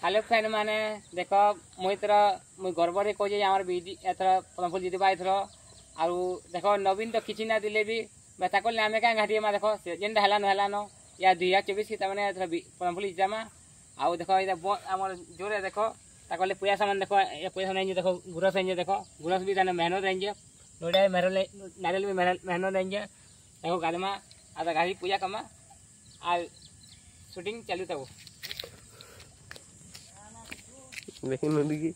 hello friend माने देख मुई गर्व रे कहजे आमर बीडी एथर पद्मफुल जितबा एथर आउ देख नवीन तो किछि ना दिले भी बेता करले आमे का घाटी मा देखो जेंडा हला न या 2024 की तमने एथर पद्मफुल जितमा आउ देखो इदा आमर जोरे देखो ताकले पूजा सामान देखो ये पूजा सामान देखो गुरस रेंज देखो गुरस भी तने मेहनत रेंज नोडे मेरले नारियल भी मेहनत रेंज देखो गादमा आदा गाड़ी पूजा कमा आ शूटिंग चालू तब देखिए नदी की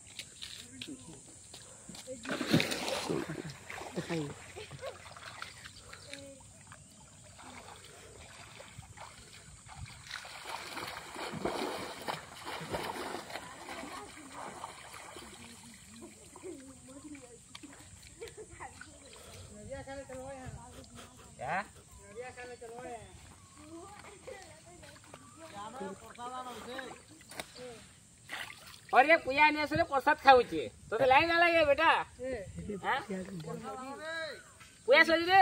और ये पूजा ने से प्रसाद खाऊ छे तो लाइन ना लगे बेटा हां पूजा सज रे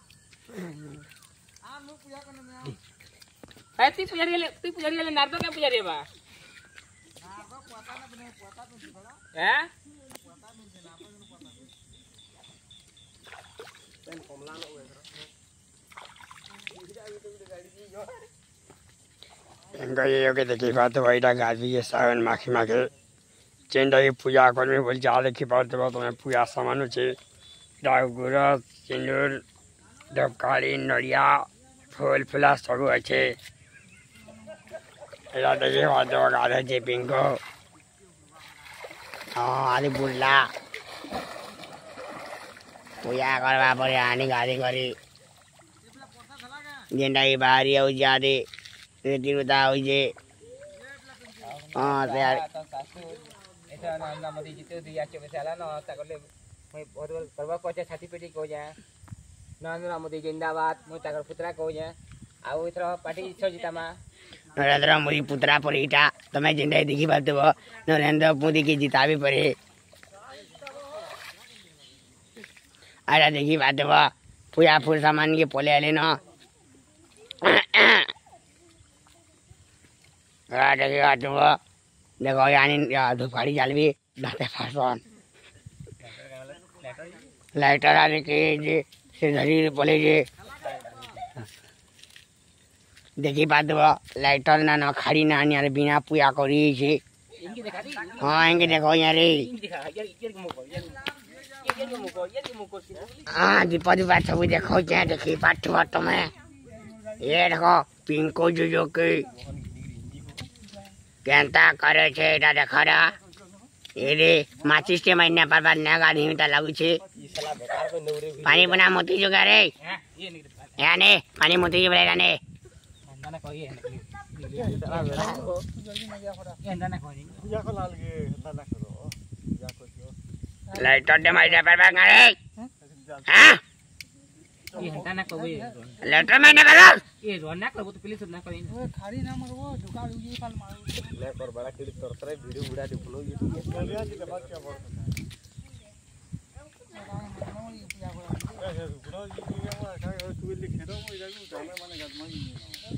आ लो पूजा करने में आ ती पूजा रे नारदो का पूजा रे बा नारदो पता ना बने पता तो थोड़ा हैं पता नहीं ना अपन पता पेन कमला न होए गए के देखी बात वहीटा गाजी ये सावन माखी माखे चेंडा की पूजा करने बोल जा देखी बात तुम्हें पूजा सामान छे गुरस सिंदूर धपकाली नड़िया फूल फूला सब अच्छे देखी बात गाधे जे पिंको हाँ अरे बुढ़ला पूजा करवा पर आनी गाड़ी करी जेंडा की बाहरी हो जाते रेती बता हो जे हां से यार ऐसा ना मदी जिते दिया के बेसाला न ताकले मैं बहुत बार करवा कोचे छाती पेटी को जाए नरेंद्र मोदी जिंदाबाद मैं ताकर पुत्रा को जाए आउ इथर पार्टी इच्छा जितामा नरेंद्र मोदी पुत्रा पर इटा तमे जिंदा देखी बात हो नरेंद्र मोदी की जिताबी पड़े आरा देखी बात हो पूजा फूल सामान के पोले आले न देखो यानी धूपगाड़ी जालवी दाते फासन लाइटर आने के जे से धरी बोले जे देखी बात वो लाइटर ना ना खाड़ी ना यार बिना पूजा करी छे हां इनके देखो यार हां दीपा दीपा सब देखो क्या देखी बात में ये देखो पिंको जो के केंता करे छे एटा देखरा एरे माचिस के महीना पर बाद ना गाड़ी में लागू छे पानी बना मोती जो करे याने पानी मोती जो बलेगा ने अंदर कोई है अंदर ना कोई पूजा को लाल के अंदर करो पूजा को लाइटर दे माइडा पर बाद रे हां ये हंटा ना कोई लाइटर में ना करो ये रोना करबो तो प्लीज ना करी ओए खाड़ी ना मरबो झुका लुजी पाल मारो ले कर बड़ा क्लिक करत रे वीडियो बुड़ा देखलो ये चलिया जी बात क्या बोल पूजा करा ए बुड़ा जी के मैं का तू लिखे दो मैं जाने माने गद मानी